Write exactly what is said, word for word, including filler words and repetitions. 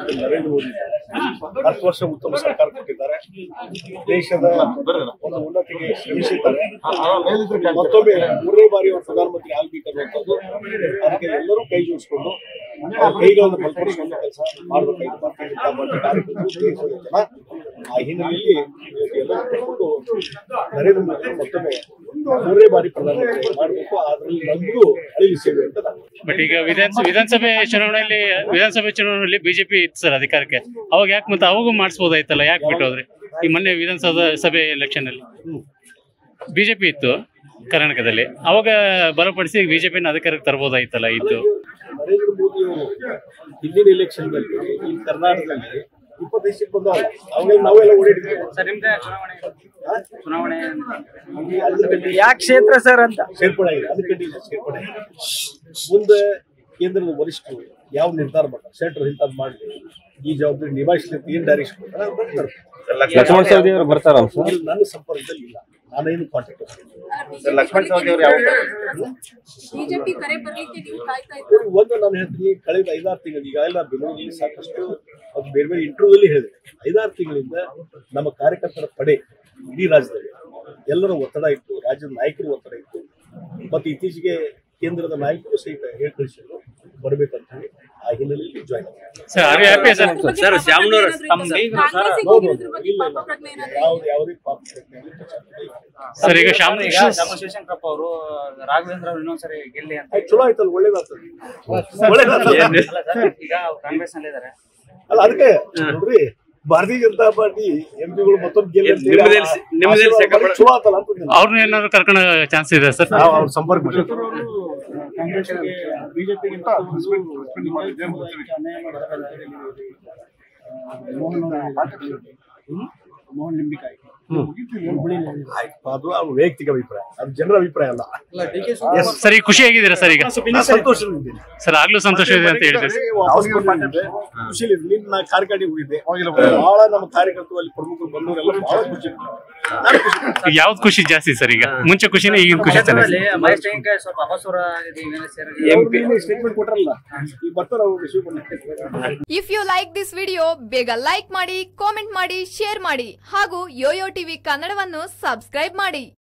ಪ್ರಧಾನಮಂತ್ರಿ ನರೇಂದ್ರ ಮೋದಿ ಹತ್ತು ವರ್ಷ ಉತ್ತಮ ಸರ್ಕಾರ ಕೊಟ್ಟಿದ್ದಾರೆ. ದೇಶದ ಒಂದು ಉನ್ನತಿಗೆ ಶ್ರಮಿಸಿದ್ದಾರೆ. ಮತ್ತೊಮ್ಮೆ ಮೂರನೇ ಬಾರಿ ಅವರು ಪ್ರಧಾನಮಂತ್ರಿ ಆಗ್ಬೇಕನ್ನುವಂಥದ್ದು. ಅದಕ್ಕೆ ಎಲ್ಲರೂ ಕೈ ಜೋಡಿಸಿಕೊಂಡು ಕೈಗಳನ್ನು ಬಲಪಡಿಸುವಂತ ಕೆಲಸ ಮಾಡಬೇಕಾಗಿತ್ತು. ಭಾರತೀಯ ಜನತಾ ಪಾರ್ಟಿ ಕಾರ್ಯಕರ್ತರು, ದೇಶದ ಜನ ಆ ಹಿನ್ನೆಲೆಯಲ್ಲಿ ಎಲ್ಲರೂ ಕರ್ಕೊಂಡು ನರೇಂದ್ರ ಮೋದಿ ಮತ್ತೊಮ್ಮೆ ಮೂರನೇ ಬಾರಿ ಪ್ರಧಾನಮಂತ್ರಿ ಮಾಡಬೇಕು. ಅದರಲ್ಲಿ ನಮಗೂ ಅಳಿಲು ಸೇವೆ ಅಂತ. ಬಟ್ ಈಗ ವಿಧಾನ ವಿಧಾನಸಭೆ ಚುನಾವಣೆಯಲ್ಲಿ ವಿಧಾನಸಭೆ ಚುನಾವಣೆಯಲ್ಲಿ ಬಿಜೆಪಿ ಇತ್ತು ಸರ್ ಅಧಿಕಾರಕ್ಕೆ. ಅವಾಗ ಯಾಕೆ ಮತ್ತೆ ಅವಾಗೂ ಮಾಡಿಸಬಹುದಾಯ್ತಲ್ಲ, ಯಾಕೆ ಬಿಟ್ಟು ಹೋದ್ರಿ? ಈ ಮೊನ್ನೆ ವಿಧಾನಸಭಾ ಸಭೆ ಎಲೆಕ್ಷನ್ ಅಲ್ಲಿ ಬಿಜೆಪಿ ಇತ್ತು ಕರ್ನಾಟಕದಲ್ಲಿ, ಅವಾಗ ಬಲಪಡಿಸಿ ಬಿಜೆಪಿನ ಅಧಿಕಾರಕ್ಕೆ ತರಬಹುದಾಯ್ತಲ್ಲ ಇತ್ತು. ನರೇಂದ್ರ ಮೋದಿ ಅವರು ಹಿಂದಿನ ಎಲೆಕ್ಷನ್ ನಲ್ಲಿ ಈ ಕರ್ನಾಟಕದಲ್ಲಿ ಇಪ್ಪತ್ತೈದಕ್ಕೆ ಬಂದವಲ್ಲ, ಅವಾಗ ನಾವೆಲ್ಲ ಓಡಿದ್ವಿ. ಚುನಾವಣೆ ಯಾವ ಕ್ಷೇತ್ರ ಸರ್ ಅಂತ ಸೇರ್ಪಡೆ ಆಗಿದೆ, ಅದಕ್ಕೆ ಸೇರ್ಪಡೆ ಆಗಿದೆ. ಮುಂದೆ ಕೇಂದ್ರದ ವರಿಷ್ಠರು ಯಾವ ನಿರ್ಧಾರ ಮಾಡ್ತಾರೆ, ಸೆಂಟ್ರ್ ಇಂಥದ್ದು ಮಾಡಲಿ, ಈ ಜವಾಬ್ದಾರಿ ನಿಭಾಯಿಸಲಿಕ್ಕೆ ಏನ್ ಡೈರೆಕ್ಷನ್ ಕೊಡ್ತಾರೆ. ಲಕ್ಷ್ಮಣ ಸವದಿ ಅವರು ಬರ್ತಾರ ನನ್ನ ಸಂಪರ್ಕದಲ್ಲಿ ಇಲ್ಲ, ನಾನೇನು ಕಾಂಟ್ಯಾಕ್ಟ್. ಲಕ್ಷ್ಮಣ ಸವದಿ ಅವರು ಯಾವ ಬಿಜೆಪಿ ಕರೆ ಬರ್ಲಿಕ್ಕೆ ನೀವು ಕಾಯ್ತಾ ಇದ್ದೀರಾ? ಒಂದು ನಾನು ಹೇಳ್ತೀನಿ, ಕಳೆದ ಐದಾರು ತಿಂಗಳು ಈಗಾಗಲೇ ಬೆಂಗಳೂರಲ್ಲಿ ಸಾಕಷ್ಟು ಅದು ಬೇರೆ ಬೇರೆ ಇಂಟರ್ವ್ಯೂಲ್ಲಿ ಹೇಳಿದೆ. ಐದಾರು ತಿಂಗಳಿಂದ ನಮ್ಮ ಕಾರ್ಯಕರ್ತರ ಪಡೆ ಇಡೀ ರಾಜ್ಯದಲ್ಲಿ ಎಲ್ಲರ ಒತ್ತಡ ಇತ್ತು, ರಾಜ್ಯದ ನಾಯಕರು ಒತ್ತಡ ಇತ್ತು. ಮತ್ತು ಇತ್ತೀಚೆಗೆ ಕೇಂದ್ರದ ನಾಯಕರು ಸಹಿತ ಹೇಳಿ ಕಳಿಸಿದ್ರು ಬರಬೇಕಂತ ಹೇಳಿ. ಆ ಹಿನ್ನೆಲೆಯಲ್ಲಿ ಜಾಯ್ನ್ ಸರ್ ಶ್ಯಾಮನೂರ್ ಯಾವ್ದು ಯಾವುದೇ ಪಾಪ ಸರ್ ಈಗ ಶ್ಯಾಮ್ ಶಿವಶಂಕರಪ್ಪ ಅವರು ರಾಘವೇಂದ್ರ ಅವರು ಇನ್ನೊಂದ್ಸರಿ ಗೆಲ್ಲಿ ಅಂತ ಚಲೋ ಆಯ್ತಲ್ಲ, ಒಳ್ಳೇದಾಗ್ತದೆ ಒಳ್ಳೇದಾಗ್ತದೆ. ಈಗ ಕಾಂಗ್ರೆಸ್ ನಲ್ಲಿ ಇದಾರೆ ಅಲ್ಲ, ಅದಕ್ಕೆ ನೋಡ್ರಿ ಭಾರತೀಯ ಜನತಾ ಪಾರ್ಟಿ ಎಂ ಪಿಗಳು ಮತ್ತೊಂದು ಗೆಲ್ಲಿ ಚಲೋ ಆತಲ್ಲ ಅಂತ ಅವ್ರನ್ನ ಏನಾದ್ರು ಕರ್ಕೊಳ್ಳೋ ಚಾನ್ಸ್ ಇದೆ ಸರ್? ಅವ್ರ ಸಂಪರ್ಕ ಮಾಡಿ. ಬಿಜೆಪಿಗಿಂತ ಮೋಹನ್ ಲಿಂಬಿಕಾಯಿ ಅದು ಅವ್ರ ವೈಯಕ್ತಿಕ ಅಭಿಪ್ರಾಯ, ಅದು ಜನರ ಅಭಿಪ್ರಾಯ ಅಲ್ಲ. ಸರ್ ಈಗ ಖುಷಿ ಆಗಿದ್ದೀರಾ ಸರ್? ಈಗ ಸಂತೋಷದಿದ್ದೀನಿ ಸರ್, ಆಗ್ಲೂ ಸಂತೋಷ ಇದೆ ಅಂತ ಹೇಳ್ತಾರೆ. ಖುಷಿ ನಾ ಕಾರ್ಯಕ್ರಮ ಹೋಗಿದ್ದೆ, ಬಹಳ ನಮ್ಮ ಕಾರ್ಯಕರ್ತರು ಅಲ್ಲಿ ಪ್ರಮುಖರು ಬಂದವರೆಲ್ಲ ಬಹಳ ಖುಷಿ. ಯಾವ್ದು ಖುಷಿ ಜಾಸ್ತಿ ಸರ್? ಈಗ ಮುಂಚೆ ಖುಷಿನೇ ಈಗಿನ ಖುಷಿ ಸ್ವಲ್ಪ ಅಪಸ್ವರ ಸ್ಟೇಟ್ಮೆಂಟ್ ಕೊಟ್ರಲ್ಲ, ಈಗ ಬರ್ತಾರ ಅವ್ರು ರಿಸೀವ್ ಮಾಡಿ. If you like this video ಬೇಗ ಲೈಕ್ ಮಾಡಿ, ಕಾಮೆಂಟ್ ಮಾಡಿ, ಶೇರ್ ಮಾಡಿ ಹಾಗೂ ಯೋಯೋ ಟಿವಿ ಕನ್ನಡವನ್ನು ಸಬ್ಸ್ಕ್ರೈಬ್ ಮಾಡಿ.